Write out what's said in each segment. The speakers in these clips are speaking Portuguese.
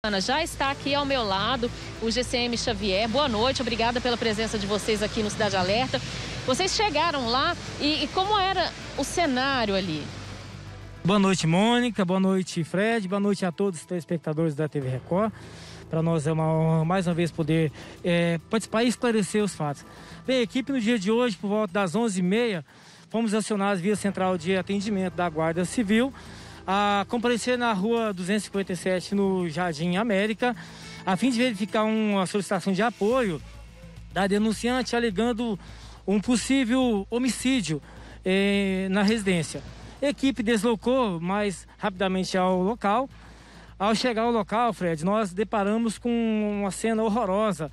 Já está aqui ao meu lado o GCM Xavier. Boa noite, obrigada pela presença de vocês aqui no Cidade Alerta. Vocês chegaram lá e como era o cenário ali? Boa noite, Mônica, boa noite, Fred, boa noite a todos os telespectadores da TV Record. Para nós é uma honra mais uma vez poder participar e esclarecer os fatos. Bem, a equipe no dia de hoje, por volta das 11h30, fomos acionados via central de atendimento da Guarda Civil a comparecer na rua 257 no Jardim América, a fim de verificar uma solicitação de apoio da denunciante alegando um possível homicídio na residência. A equipe deslocou mais rapidamente ao local. Ao chegar ao local, Fred, nós deparamos com uma cena horrorosa.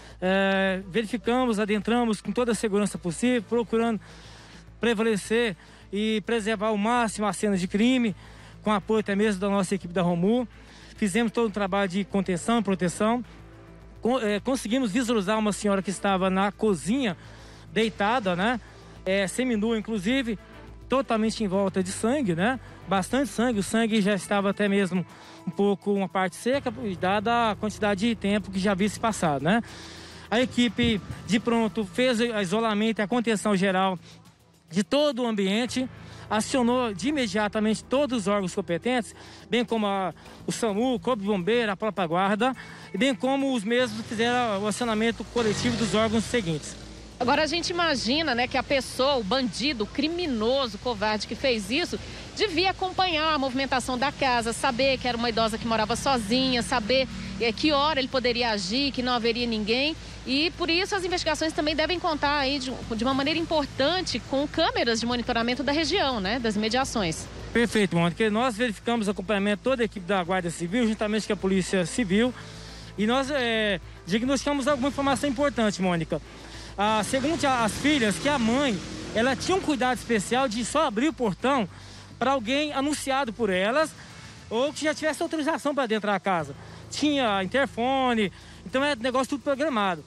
Verificamos, adentramos com toda a segurança possível, procurando prevalecer e preservar ao máximo a cena de crime, com apoio até mesmo da nossa equipe da Romu. Fizemos todo um trabalho de contenção e proteção. Conseguimos visualizar uma senhora que estava na cozinha, deitada, né? Seminua, inclusive, totalmente em volta de sangue, né? Bastante sangue. O sangue já estava até mesmo um pouco, uma parte seca, dada a quantidade de tempo que já havia se passado, né? A equipe, de pronto, fez o isolamento e a contenção geral de todo o ambiente, acionou de imediatamente todos os órgãos competentes, bem como o SAMU, o Corpo de Bombeiro, a própria Guarda, e bem como os mesmos fizeram o acionamento coletivo dos órgãos seguintes. Agora a gente imagina, né, que a pessoa, o bandido, o criminoso, o covarde que fez isso, devia acompanhar a movimentação da casa, saber que era uma idosa que morava sozinha, saber que hora ele poderia agir, que não haveria ninguém. E por isso as investigações também devem contar aí de uma maneira importante com câmeras de monitoramento da região, né, das imediações. Perfeito, Mônica. Nós verificamos o acompanhamento de toda a equipe da Guarda Civil, juntamente com a Polícia Civil, e nós diagnosticamos alguma informação importante, Mônica. Segundo as filhas, que a mãe, ela tinha um cuidado especial de só abrir o portão para alguém anunciado por elas ou que já tivesse autorização para dentro da casa. Tinha interfone, então é negócio tudo programado.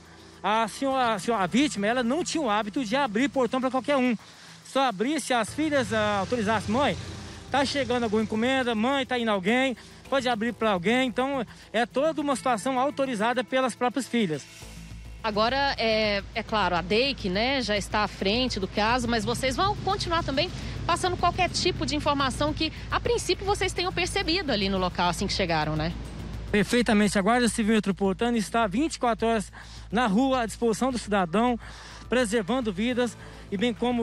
A vítima, ela não tinha o hábito de abrir portão para qualquer um. Só abrir se as filhas autorizassem. Mãe, tá chegando alguma encomenda, mãe, tá indo alguém, pode abrir para alguém. Então é toda uma situação autorizada pelas próprias filhas. Agora, é claro, a DEIC, né, já está à frente do caso, mas vocês vão continuar também passando qualquer tipo de informação que, a princípio, vocês tenham percebido ali no local assim que chegaram, né? Perfeitamente. A Guarda Civil Metropolitana está 24 horas na rua à disposição do cidadão, preservando vidas e bem como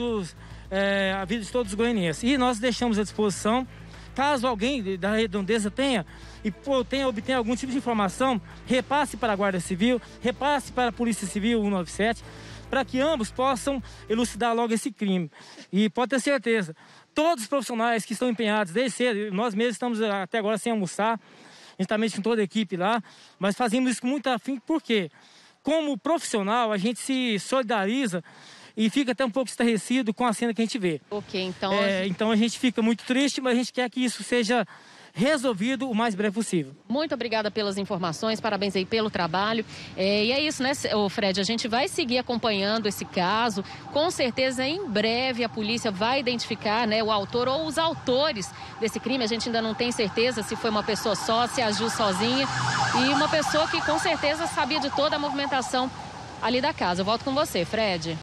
a vida de todos os goianienses. E nós deixamos à disposição, caso alguém da redondeza tenha obtenha algum tipo de informação, repasse para a Guarda Civil, repasse para a Polícia Civil 197, para que ambos possam elucidar logo esse crime. E pode ter certeza, todos os profissionais que estão empenhados desde cedo, nós mesmos estamos até agora sem almoçar, juntamente com toda a equipe lá, mas fazemos isso com muito afinco, porque como profissional a gente se solidariza e fica até um pouco estarrecido com a cena que a gente vê. Ok, então... Então a gente fica muito triste, mas a gente quer que isso seja resolvido o mais breve possível. Muito obrigada pelas informações, parabéns aí pelo trabalho. E é isso, né, Fred? A gente vai seguir acompanhando esse caso. Com certeza, em breve, a polícia vai identificar, né, o autor ou os autores desse crime. A gente ainda não tem certeza se foi uma pessoa só, se agiu sozinha. E uma pessoa que com certeza sabia de toda a movimentação ali da casa. Eu volto com você, Fred.